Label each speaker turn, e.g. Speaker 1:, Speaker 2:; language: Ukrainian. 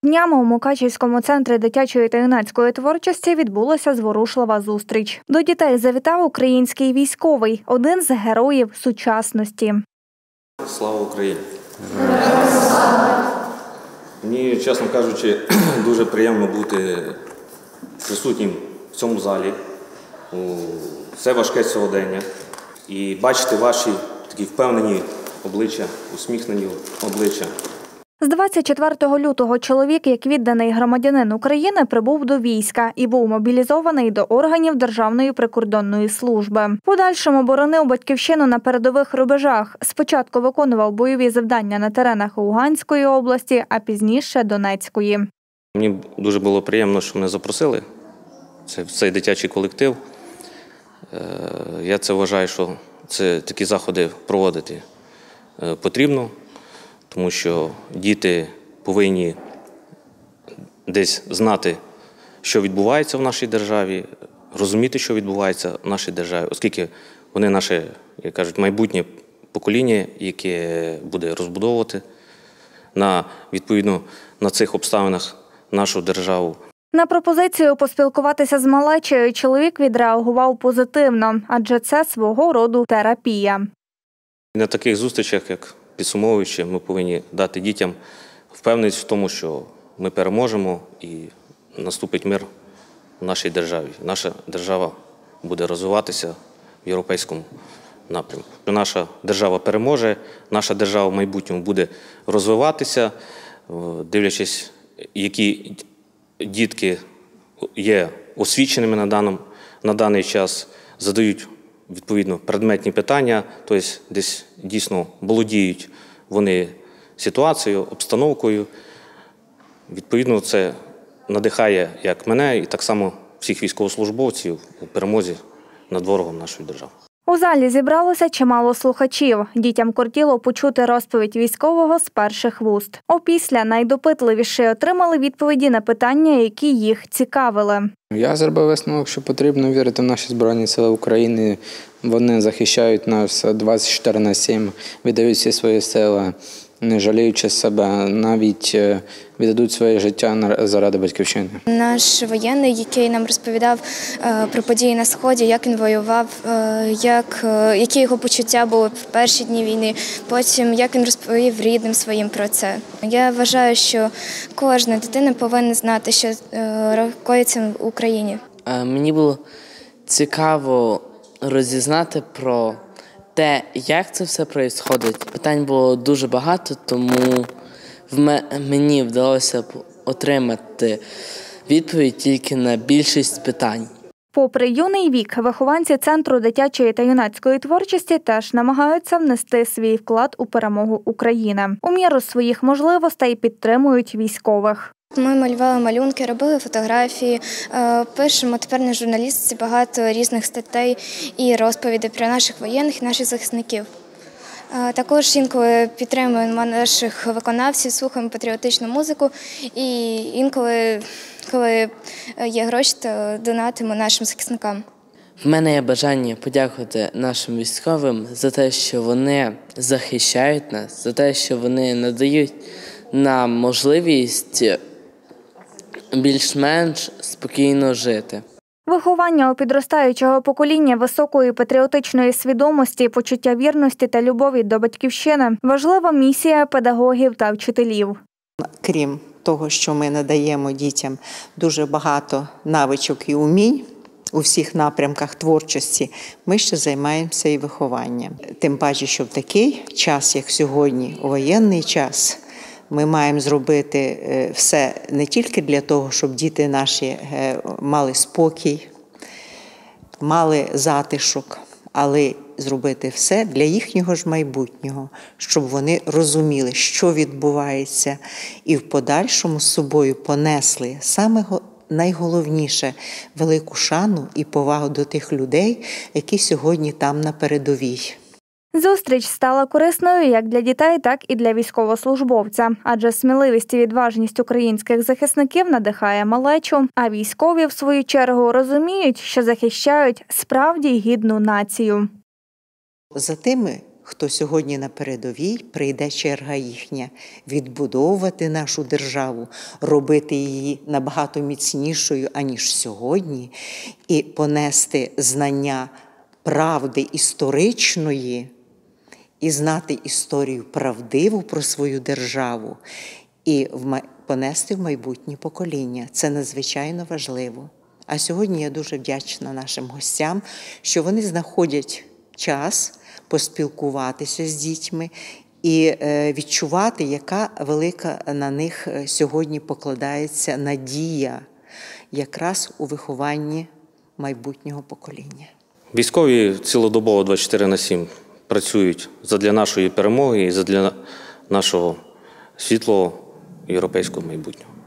Speaker 1: Днями у Мукачівському центрі дитячої та юнацької творчості відбулася зворушлива зустріч. До дітей завітав український військовий – один з героїв сучасності.
Speaker 2: Слава Україні! Мені, чесно кажучи, дуже приємно бути присутнім в цьому залі у це важке сьогодення і бачити ваші такі впевнені обличчя, усміхнені обличчя.
Speaker 1: З 24 лютого чоловік, як відданий громадянин України, прибув до війська і був мобілізований до органів Державної прикордонної служби. Подальшому боронив батьківщину на передових рубежах. Спочатку виконував бойові завдання на теренах Луганської області, а пізніше – Донецької.
Speaker 2: Мені дуже було приємно, що мене запросили в цей дитячий колектив. Я це вважаю, що такі заходи проводити потрібно. Тому що діти повинні десь знати, що відбувається в нашій державі, розуміти, що відбувається в нашій державі, оскільки вони наше, як кажуть, майбутнє покоління, яке буде розбудовувати відповідно на цих обставинах нашу державу.
Speaker 1: На пропозицію поспілкуватися з малечею чоловік відреагував позитивно, адже це свого роду терапія.
Speaker 2: На таких зустрічах, як підсумовуючи, ми повинні дати дітям впевненість в тому, що ми переможемо і наступить мир в нашій державі. Наша держава буде розвиватися в європейському напрямку. Наша держава переможе, наша держава в майбутньому буде розвиватися, дивлячись, які дітки є освіченими на даний час, задають відповідно предметні питання, тобто десь дійсно володіють вони ситуацією, обстановкою. Відповідно, це надихає як мене і так само всіх військовослужбовців у перемозі над ворогом нашої держави.
Speaker 1: У залі зібралося чимало слухачів. Дітям кортіло почути розповідь військового з перших вуст. Опісля найдопитливіші отримали відповіді на питання, які їх цікавили.
Speaker 3: Я зробив висновок, що потрібно вірити в наші Збройні Сили України. Вони захищають нас 24/7, віддають всі свої сили, не жаліючи себе, навіть віддадуть своє життя заради батьківщини.
Speaker 4: Наш воєнний, який нам розповідав про події на Сході, як він воював, які його почуття були в перші дні війни, потім як він розповів рідним своїм про це. Я вважаю, що кожна дитина повинна знати, що коїться в Україні.
Speaker 5: Мені було цікаво розізнати про те, як це все відбувається. Питань було дуже багато, тому мені вдалося отримати відповідь тільки на більшість питань.
Speaker 1: Попри юний вік, вихованці Центру дитячої та юнацької творчості теж намагаються внести свій вклад у перемогу України. У міру своїх можливостей підтримують військових.
Speaker 4: Ми малювали малюнки, робили фотографії, пишемо тепер на журналістиці багато різних статей і розповідей про наших воєнних і наших захисників. Також інколи підтримуємо наших виконавців, слухаємо патріотичну музику і інколи, коли є гроші, то донатимо нашим захисникам.
Speaker 5: В мене є бажання подякувати нашим військовим за те, що вони захищають нас, за те, що вони надають нам можливість більш-менш спокійно жити.
Speaker 1: Виховання у підростаючого покоління високої патріотичної свідомості, почуття вірності та любові до батьківщини – важлива місія педагогів та вчителів.
Speaker 6: Крім того, що ми надаємо дітям дуже багато навичок і умінь у всіх напрямках творчості, ми ще займаємося і вихованням. Тим паче, що в такий час, як сьогодні, у воєнний час, ми маємо зробити все не тільки для того, щоб діти наші мали спокій, мали затишок, але зробити все для їхнього ж майбутнього, щоб вони розуміли, що відбувається, і в подальшому з собою понесли саме найголовніше – велику шану і повагу до тих людей, які сьогодні там на передовій.
Speaker 1: Зустріч стала корисною як для дітей, так і для військовослужбовця. Адже сміливість і відважність українських захисників надихає малечу, а військові, в свою чергу, розуміють, що захищають справді гідну націю.
Speaker 6: За тими хто сьогодні на передовій, прийде черга їхня відбудовувати нашу державу, робити її набагато міцнішою, аніж сьогодні, і понести знання правди історичної, і знати історію правдиву про свою державу, і понести в майбутнє покоління. Це надзвичайно важливо. А сьогодні я дуже вдячна нашим гостям, що вони знаходять час поспілкуватися з дітьми і відчувати, яка велика на них сьогодні покладається надія якраз у вихованні майбутнього покоління.
Speaker 2: Військові цілодобово 24/7 працюють задля нашої перемоги і задля нашого світлого європейського майбутнього.